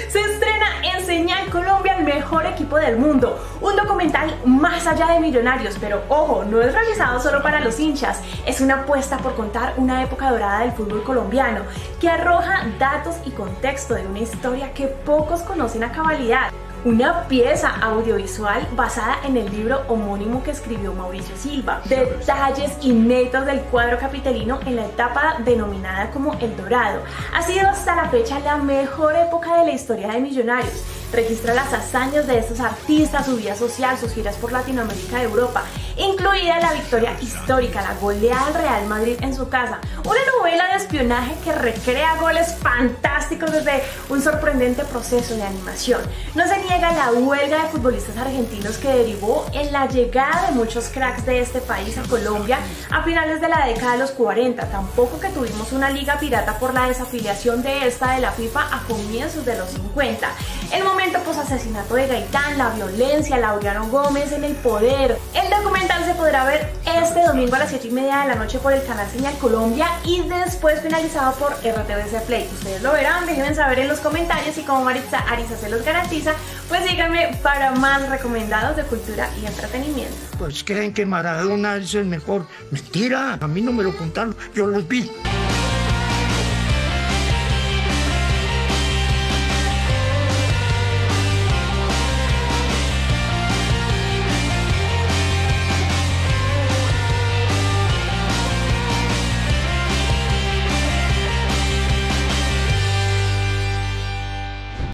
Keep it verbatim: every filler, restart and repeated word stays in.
Se estrena en Señal Colombia, el mejor equipo del mundo, un documental más allá de Millonarios, pero ojo, no es realizado solo para los hinchas, es una apuesta por contar una época dorada del fútbol colombiano que arroja datos y contexto de una historia que pocos conocen a cabalidad. Una pieza audiovisual basada en el libro homónimo que escribió Mauricio Silva. Detalles inéditos del cuadro capitalino en la etapa denominada como El Dorado. Ha sido hasta la fecha la mejor época de la historia de Millonarios. Registra las hazañas de estos artistas, su vida social, sus giras por Latinoamérica y Europa, incluida la victoria histórica, la goleada al Real Madrid en su casa. Una novela de espionaje que recrea goles fantásticos desde un sorprendente proceso de animación. No se niega la huelga de futbolistas argentinos que derivó en la llegada de muchos cracks de este país a Colombia a finales de la década de los cuarenta. Tampoco que tuvimos una liga pirata por la desafiliación de esta de la FIFA a comienzos de los cincuenta. El momento post asesinato de Gaitán, la violencia, Laureano Gómez en el poder. El documental se podrá ver este domingo a las siete y media de la noche por el canal Señal Colombia y después finalizado por R T V C Play. Ustedes lo verán, déjenme saber en los comentarios y como Maritza Ariza se los garantiza, pues síganme para más recomendados de cultura y entretenimiento. Pues creen que Maradona es el mejor. Mentira, a mí no me lo contaron, yo los vi.